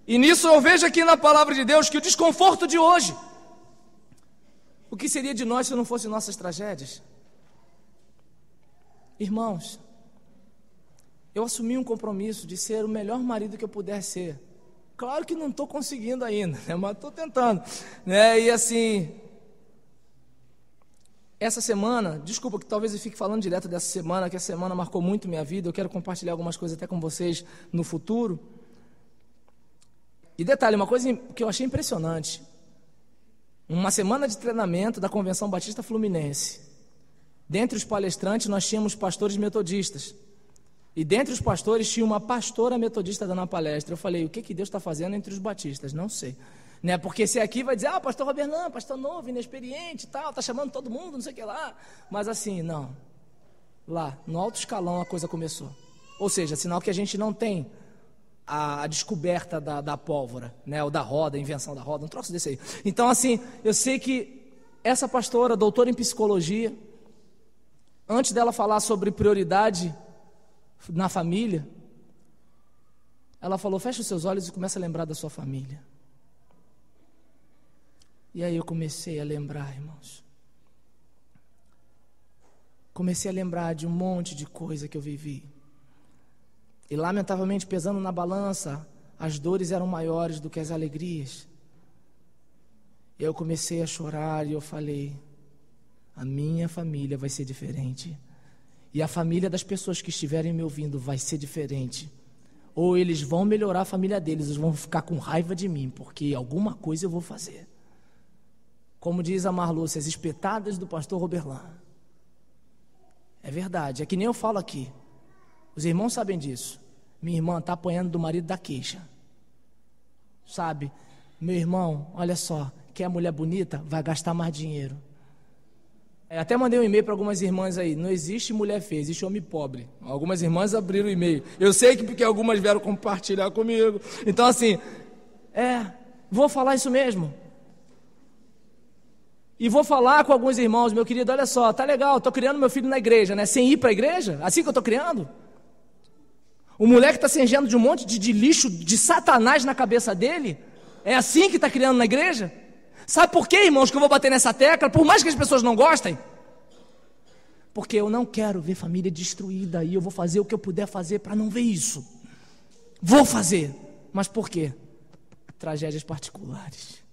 E nisso eu vejo aqui na palavra de Deus que o desconforto de hoje, o que seria de nós se não fossem nossas tragédias? Irmãos, eu assumi um compromisso de ser o melhor marido que eu puder ser. Claro que não estou conseguindo ainda, né? Mas estou tentando, né? E assim, essa semana, desculpa que talvez eu fique falando direto dessa semana, que a semana marcou muito minha vida, eu quero compartilhar algumas coisas até com vocês no futuro. E detalhe, uma coisa que eu achei impressionante, uma semana de treinamento da Convenção Batista Fluminense. Dentre os palestrantes nós tínhamos pastores metodistas, e dentre os pastores tinha uma pastora metodista dando a palestra. Eu falei, o que Deus está fazendo entre os batistas? Não sei, né? Porque se aqui vai dizer, pastor Roberlan, pastor novo, inexperiente e tal, está chamando todo mundo, não sei o que lá, mas assim, não, lá no alto escalão a coisa começou, ou seja, sinal que a gente não tem a descoberta da pólvora, né? Ou da roda, a invenção da roda, um troço desse aí. Então assim, eu sei que essa pastora, doutora em psicologia, antes dela falar sobre prioridade na família, ela falou, fecha os seus olhos e começa a lembrar da sua família. E aí eu comecei a lembrar, irmãos, comecei a lembrar de um monte de coisa que eu vivi, e lamentavelmente pesando na balança, as dores eram maiores do que as alegrias. Eu comecei a chorar e eu falei, a minha família vai ser diferente, e a família das pessoas que estiverem me ouvindo vai ser diferente. Ou eles vão melhorar a família deles, eles vão ficar com raiva de mim, porque alguma coisa eu vou fazer. Como diz a Marlúcia, as espetadas do pastor Roberlan. É verdade, é que nem eu falo aqui. Os irmãos sabem disso. Minha irmã está apanhando do marido da queixa. Sabe? Meu irmão, olha só, quer mulher bonita? Vai gastar mais dinheiro. Até mandei um e-mail para algumas irmãs aí. Não existe mulher feia, existe homem pobre. Algumas irmãs abriram o e-mail. Eu sei que porque algumas vieram compartilhar comigo. Então assim, vou falar isso mesmo. E vou falar com alguns irmãos, meu querido, olha só, tá legal, estou criando meu filho na igreja, né? Sem ir para a igreja? Assim que eu estou criando? O moleque está se enchendo de um monte de lixo, de Satanás na cabeça dele? É assim que está criando na igreja? Sabe por quê, irmãos, que eu vou bater nessa tecla? Por mais que as pessoas não gostem? Porque eu não quero ver família destruída e eu vou fazer o que eu puder fazer para não ver isso. Vou fazer. Mas por quê? Tragédias particulares.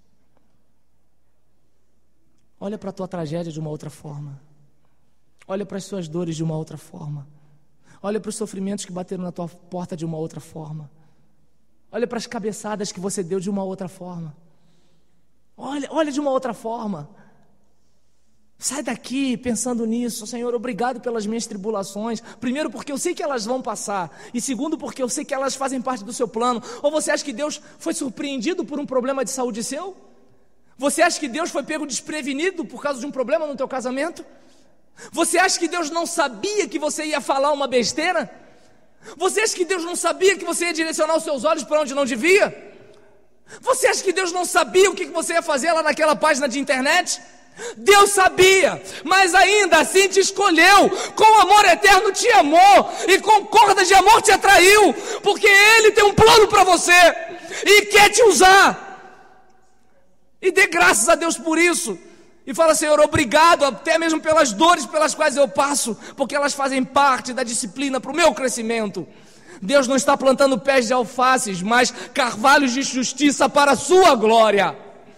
Olha para a tua tragédia de uma outra forma. Olha para as suas dores de uma outra forma. Olha para os sofrimentos que bateram na tua porta de uma outra forma. Olha para as cabeçadas que você deu de uma outra forma. Olha de uma outra forma. Sai daqui pensando nisso. Senhor, obrigado pelas minhas tribulações. Primeiro porque eu sei que elas vão passar. E segundo porque eu sei que elas fazem parte do seu plano. Ou você acha que Deus foi surpreendido por um problema de saúde seu? Você acha que Deus foi pego desprevenido por causa de um problema no teu casamento? Você acha que Deus não sabia que você ia falar uma besteira? Você acha que Deus não sabia que você ia direcionar os seus olhos para onde não devia? Você acha que Deus não sabia o que você ia fazer lá naquela página de internet? Deus sabia, mas ainda assim te escolheu, com amor eterno te amou, e com cordas de amor te atraiu, porque Ele tem um plano para você, e quer te usar. E dê graças a Deus por isso, e fala, Senhor, obrigado, até mesmo pelas dores pelas quais eu passo, porque elas fazem parte da disciplina para o meu crescimento. Deus não está plantando pés de alfaces, mas carvalhos de justiça para a sua glória.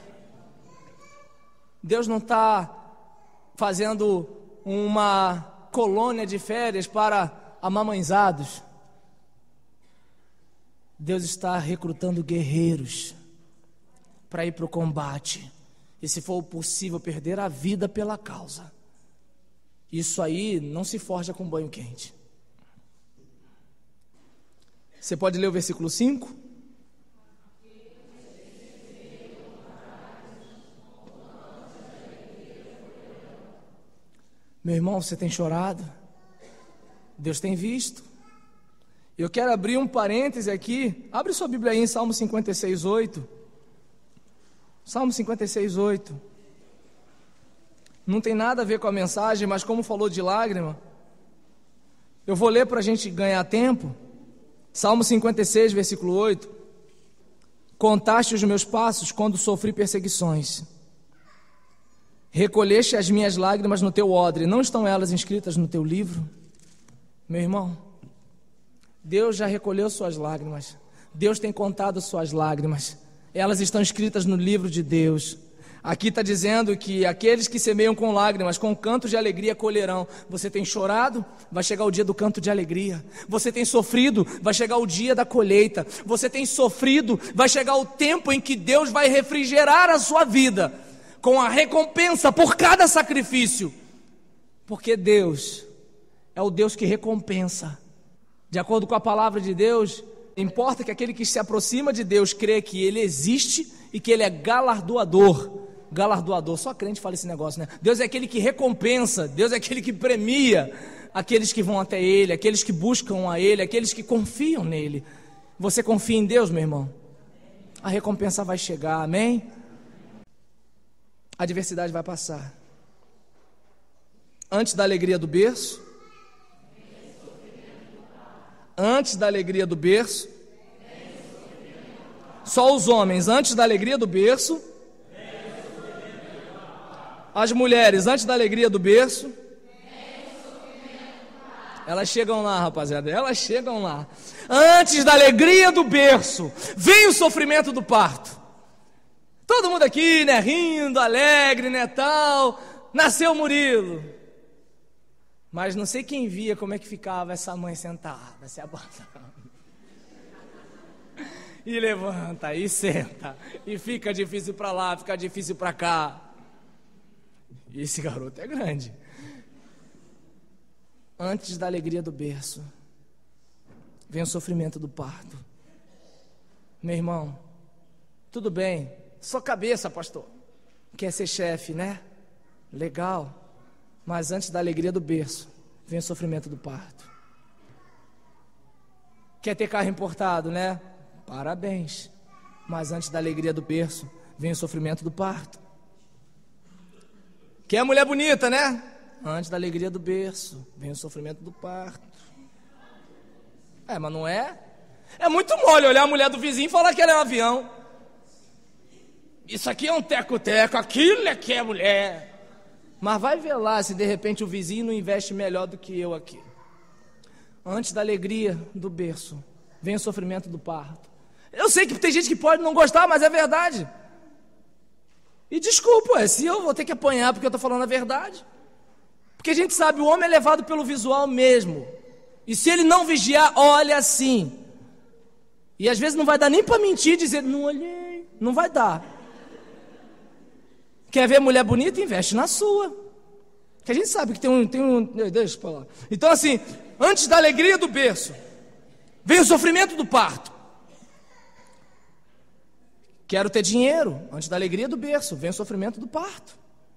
Deus não está fazendo uma colônia de férias para amamãezados. Deus está recrutando guerreiros para ir para o combate. E se for possível, perder a vida pela causa. Isso aí não se forja com banho quente. Você pode ler o versículo 5? Meu irmão, você tem chorado? Deus tem visto. Eu quero abrir um parêntese aqui. Abre sua Bíblia aí em Salmo 56:8. Salmo 56:8. Não tem nada a ver com a mensagem, mas como falou de lágrima, eu vou ler para a gente ganhar tempo. Salmo 56, versículo 8. Contaste os meus passos quando sofri perseguições. Recolheste as minhas lágrimas no teu odre. Não estão elas inscritas no teu livro? Meu irmão, Deus já recolheu suas lágrimas. Deus tem contado suas lágrimas. Elas estão escritas no livro de Deus. Aqui está dizendo que aqueles que semeiam com lágrimas, com cantos de alegria colherão. Você tem chorado? Vai chegar o dia do canto de alegria. Você tem sofrido? Vai chegar o dia da colheita. Você tem sofrido? Vai chegar o tempo em que Deus vai refrigerar a sua vida com a recompensa por cada sacrifício. Porque Deus é o Deus que recompensa. De acordo com a palavra de Deus, importa que aquele que se aproxima de Deus crê que Ele existe e que Ele é galardoador. Galardoador, só crente fala esse negócio, né? Deus é aquele que recompensa, Deus é aquele que premia aqueles que vão até Ele, aqueles que buscam a Ele, aqueles que confiam nele. Você confia em Deus, meu irmão? A recompensa vai chegar, amém? A adversidade vai passar. Antes da alegria do berço, antes da alegria do berço, só os homens antes da alegria do berço, as mulheres antes da alegria do berço, elas chegam lá, rapaziada, elas chegam lá. Antes da alegria do berço, vem o sofrimento do parto. Todo mundo aqui, né, rindo, alegre, né, tal. Nasceu Murilo. Mas não sei quem via como é que ficava essa mãe sentada, se abatendo. E levanta, e senta, e fica difícil para lá, fica difícil para cá. E esse garoto é grande. Antes da alegria do berço, vem o sofrimento do parto. Meu irmão, tudo bem, sua cabeça, pastor, quer ser chefe, né? Legal, mas antes da alegria do berço, vem o sofrimento do parto. Quer ter carro importado, né? Parabéns, mas antes da alegria do berço, vem o sofrimento do parto. Quer mulher bonita, né? Antes da alegria do berço, vem o sofrimento do parto. Mas não é? É muito mole olhar a mulher do vizinho e falar que ela é um avião. Isso aqui é um teco-teco, aquilo é que é mulher. Mas vai ver lá se de repente o vizinho não investe melhor do que eu aqui. Antes da alegria do berço, vem o sofrimento do parto. Eu sei que tem gente que pode não gostar, mas é verdade. E desculpa, se eu vou ter que apanhar porque eu estou falando a verdade. Porque a gente sabe, o homem é levado pelo visual mesmo. E se ele não vigiar, olha assim. E às vezes não vai dar nem para mentir e dizer, não olhei. Não vai dar. Quer ver mulher bonita? Investe na sua. Que a gente sabe que tem um... Deixa para lá. Então assim, antes da alegria do berço, vem o sofrimento do parto. Quero ter dinheiro. Antes da alegria do berço, vem o sofrimento do parto.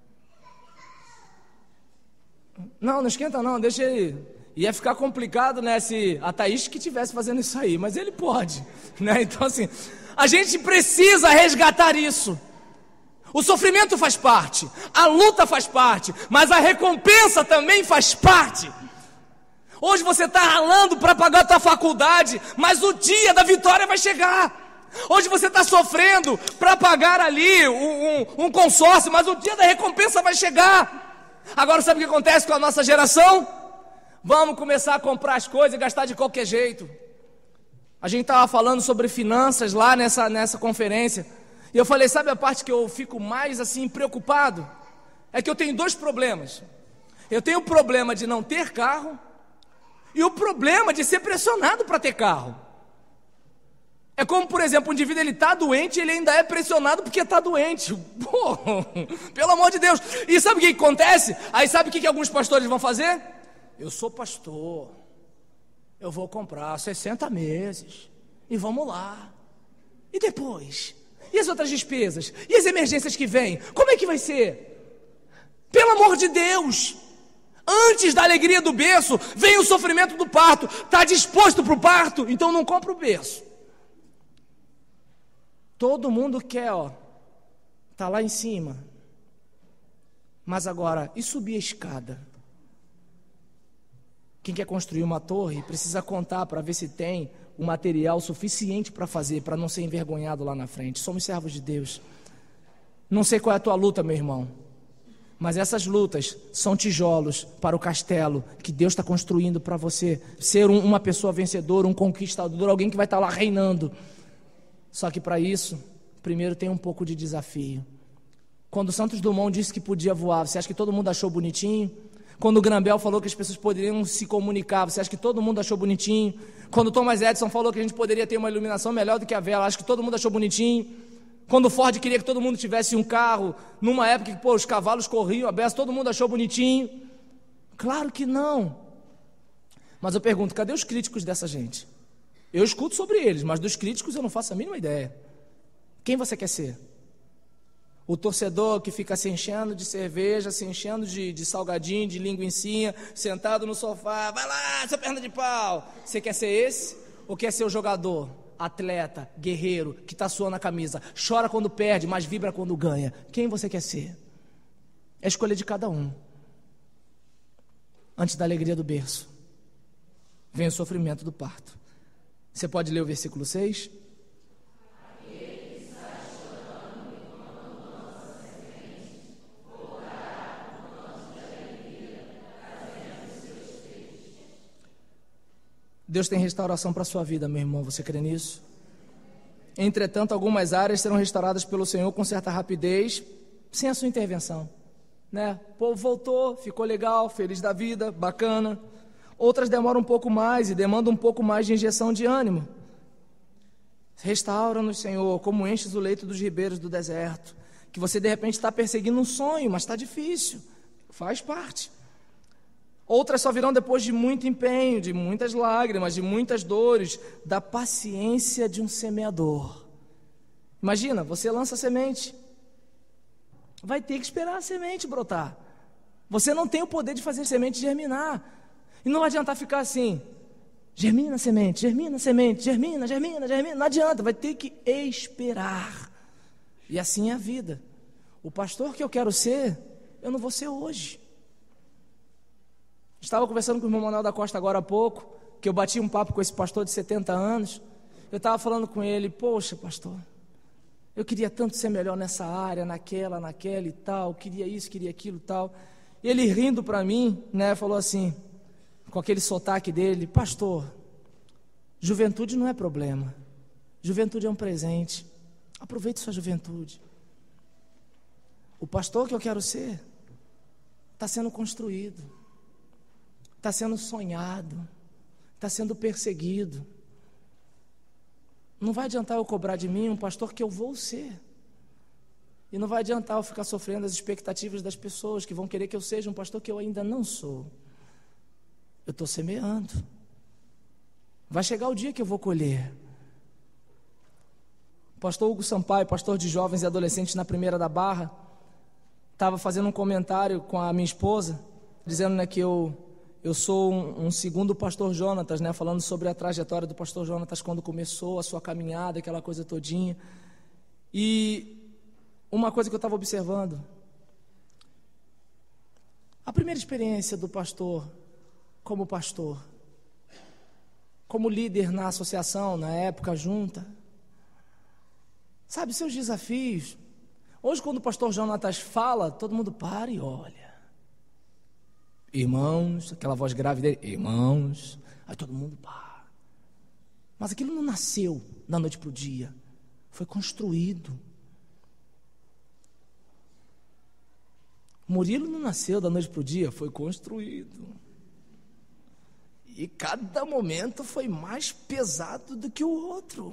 Não esquenta não, deixa ele. Ia ficar complicado, né, se a Thaís que estivesse fazendo isso aí, mas ele pode, né? Então assim, a gente precisa resgatar isso. O sofrimento faz parte, a luta faz parte, mas a recompensa também faz parte. Hoje você está ralando para pagar a tua faculdade, mas o dia da vitória vai chegar. Hoje você está sofrendo para pagar ali um consórcio, mas o dia da recompensa vai chegar. Agora sabe o que acontece com a nossa geração? Vamos começar a comprar as coisas e gastar de qualquer jeito. A gente estava falando sobre finanças lá nessa conferência. E eu falei, sabe a parte que eu fico mais assim preocupado? É que eu tenho dois problemas. Eu tenho o problema de não ter carro e o problema de ser pressionado para ter carro. É como, por exemplo, um indivíduo, ele está doente e ele ainda é pressionado porque está doente. Pô, pelo amor de Deus. E sabe o que acontece? Aí sabe o que alguns pastores vão fazer? Eu sou pastor, eu vou comprar 60 meses e vamos lá. E depois? E as outras despesas? E as emergências que vêm? Como é que vai ser? Pelo amor de Deus! Antes da alegria do berço, vem o sofrimento do parto. Está disposto para o parto? Então não compra o berço. Todo mundo quer, tá lá em cima. Mas agora, e subir a escada? Quem quer construir uma torre precisa contar para ver se tem o material suficiente para fazer, para não ser envergonhado lá na frente. Somos servos de Deus. Não sei qual é a tua luta, meu irmão, mas essas lutas são tijolos para o castelo que Deus está construindo para você ser uma pessoa vencedora, um conquistador, alguém que vai estar lá reinando. Só que para isso, primeiro tem um pouco de desafio. Quando Santos Dumont disse que podia voar, você acha que todo mundo achou bonitinho? Quando o Graham-Bell falou que as pessoas poderiam se comunicar, você acha que todo mundo achou bonitinho? Quando o Thomas Edison falou que a gente poderia ter uma iluminação melhor do que a vela, acho que todo mundo achou bonitinho? Quando o Ford queria que todo mundo tivesse um carro, numa época que os cavalos corriam a beça, todo mundo achou bonitinho? Claro que não. Mas eu pergunto, cadê os críticos dessa gente? Eu escuto sobre eles, mas dos críticos eu não faço a mínima ideia. Quem você quer ser? O torcedor que fica se enchendo de cerveja, se enchendo de salgadinho, de linguicinha, sentado no sofá, vai lá, sua perna de pau. Você quer ser esse? Ou quer ser o jogador, atleta, guerreiro, que está suando a camisa, chora quando perde, mas vibra quando ganha? Quem você quer ser? É a escolha de cada um. Antes da alegria do berço, vem o sofrimento do parto. Você pode ler o versículo 6? Deus tem restauração para a sua vida, meu irmão, você crê nisso? Entretanto, algumas áreas serão restauradas pelo Senhor com certa rapidez, sem a sua intervenção, né? O povo voltou, ficou legal, feliz da vida, bacana. Outras demoram um pouco mais e demandam um pouco mais de injeção de ânimo. Restaura-nos, Senhor, como enches o leito dos ribeiros do deserto, que você de repente está perseguindo um sonho, mas está difícil, faz parte. Outras só virão depois de muito empenho, de muitas lágrimas, de muitas dores, da paciência de um semeador. Imagina, você lança a semente, vai ter que esperar a semente brotar. Você não tem o poder de fazer a semente germinar. E não adianta ficar assim, germina a semente, germina a semente, germina, germina, germina. Não adianta, vai ter que esperar. E assim é a vida. O pastor que eu quero ser, eu não vou ser hoje. Estava conversando com o irmão Manuel da Costa agora há pouco, que eu bati um papo com esse pastor de 70 anos. Eu estava falando com ele, poxa pastor, eu queria tanto ser melhor nessa área, naquela e tal, queria isso, queria aquilo e tal. E ele rindo para mim, né, falou assim, com aquele sotaque dele, pastor, juventude não é problema, juventude é um presente, aproveite sua juventude. O pastor que eu quero ser está sendo construído, está sendo sonhado, está sendo perseguido. Não vai adiantar eu cobrar de mim um pastor que eu vou ser. E não vai adiantar eu ficar sofrendo as expectativas das pessoas que vão querer que eu seja um pastor que eu ainda não sou. Eu estou semeando. Vai chegar o dia que eu vou colher. O pastor Hugo Sampaio, pastor de jovens e adolescentes na Primeira da Barra, estava fazendo um comentário com a minha esposa, dizendo, né, que eu sou um segundo pastor Jonatas, né, falando sobre a trajetória do pastor Jonatas quando começou a sua caminhada, aquela coisa todinha. E uma coisa que eu estava observando, a primeira experiência do pastor, como líder na associação, na época junta, sabe, seus desafios. Hoje, quando o pastor Jonatas fala, todo mundo para e olha. Irmãos, aquela voz grave dele, irmãos, aí todo mundo para. Mas aquilo não nasceu da noite para o dia, foi construído. Murilo não nasceu da noite para o dia, foi construído. E cada momento foi mais pesado do que o outro.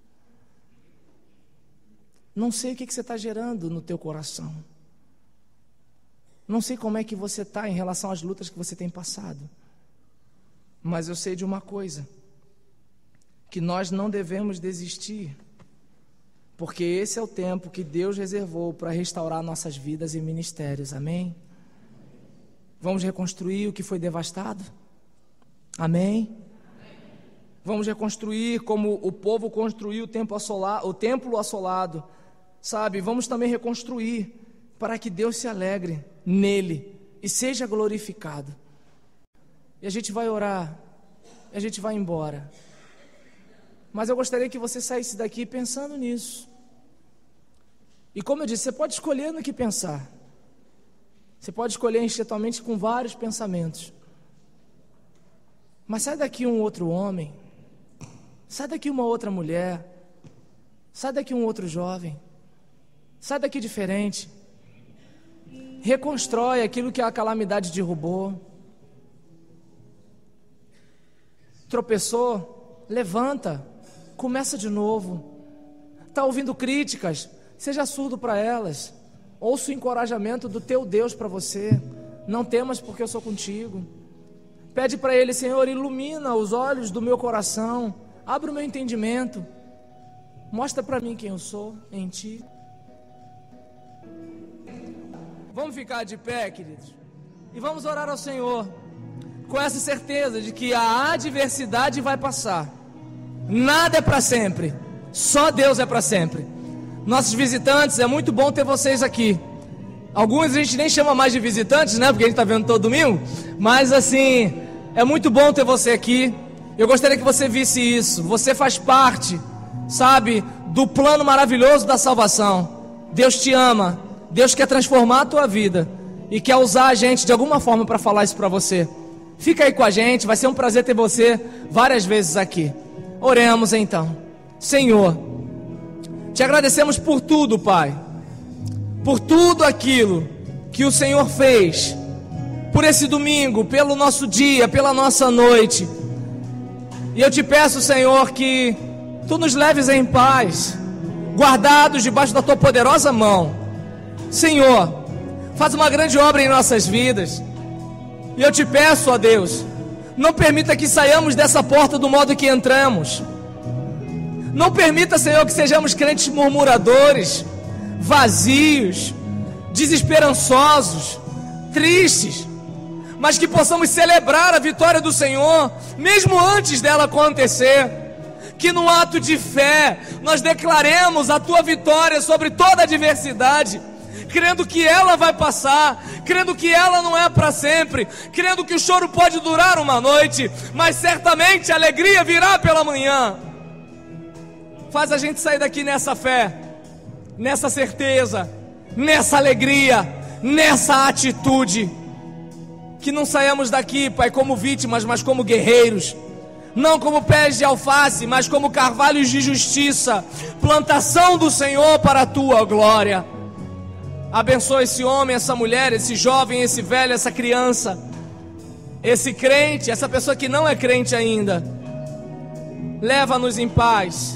Não sei o que você está gerando no teu coração. Não sei como é que você está em relação às lutas que você tem passado. Mas eu sei de uma coisa, que nós não devemos desistir, porque esse é o tempo que Deus reservou para restaurar nossas vidas e ministérios, amém? Vamos reconstruir o que foi devastado? Amém? Vamos reconstruir como o povo construiu o templo assolado, sabe? Vamos também reconstruir para que Deus se alegre nele e seja glorificado. e a gente vai orar, e a gente vai embora. Mas eu gostaria que você saísse daqui pensando nisso. E como eu disse, você pode escolher no que pensar. Você pode escolher encher tua mente com vários pensamentos. Mas sai daqui um outro homem, sai daqui uma outra mulher, sai daqui um outro jovem, sai daqui diferente. Reconstrói aquilo que a calamidade derrubou. Tropeçou, levanta, começa de novo. Está ouvindo críticas, seja surdo para elas. Ouça o encorajamento do teu Deus para você. Não temas, porque eu sou contigo. Pede para Ele: Senhor, ilumina os olhos do meu coração, abre o meu entendimento, mostra para mim quem eu sou em Ti. Vamos ficar de pé, queridos, e vamos orar ao Senhor, com essa certeza de que a adversidade vai passar. Nada é para sempre, só Deus é para sempre. Nossos visitantes, é muito bom ter vocês aqui. Alguns a gente nem chama mais de visitantes, né? Porque a gente está vendo todo domingo. Mas assim, é muito bom ter você aqui. Eu gostaria que você visse isso. Você faz parte, sabe, do plano maravilhoso da salvação. Deus te ama. Deus quer transformar a tua vida e quer usar a gente de alguma forma para falar isso para você. Fica aí com a gente, vai ser um prazer ter você várias vezes aqui. Oremos então. Senhor, te agradecemos por tudo, Pai, por tudo aquilo que o Senhor fez, por esse domingo, pelo nosso dia, pela nossa noite. E eu te peço, Senhor, que Tu nos leves em paz, guardados debaixo da Tua poderosa mão. Senhor, faz uma grande obra em nossas vidas. E eu te peço, ó Deus, não permita que saiamos dessa porta do modo que entramos. Não permita, Senhor, que sejamos crentes murmuradores, vazios, desesperançosos, tristes, mas que possamos celebrar a vitória do Senhor, mesmo antes dela acontecer. Que no ato de fé nós declaremos a Tua vitória sobre toda a adversidade, crendo que ela vai passar, crendo que ela não é para sempre, crendo que o choro pode durar uma noite, mas certamente a alegria virá pela manhã. Faz a gente sair daqui nessa fé, nessa certeza, nessa alegria, nessa atitude. Que não saiamos daqui, Pai, como vítimas, mas como guerreiros. Não como pés de alface, mas como carvalhos de justiça, plantação do Senhor para a Tua glória. Abençoa esse homem, essa mulher, esse jovem, esse velho, essa criança, esse crente, essa pessoa que não é crente ainda. Leva-nos em paz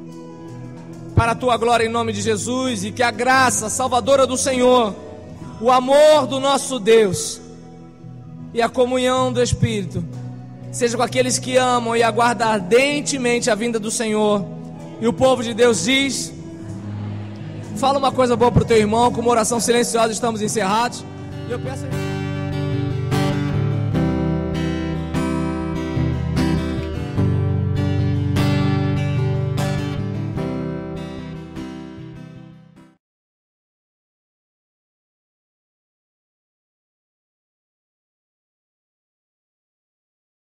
para a Tua glória, em nome de Jesus. E que a graça salvadora do Senhor, o amor do nosso Deus e a comunhão do Espírito seja com aqueles que amam e aguardam ardentemente a vinda do Senhor. E o povo de Deus diz: fala uma coisa boa para o teu irmão. Com uma oração silenciosa estamos encerrados. E eu peço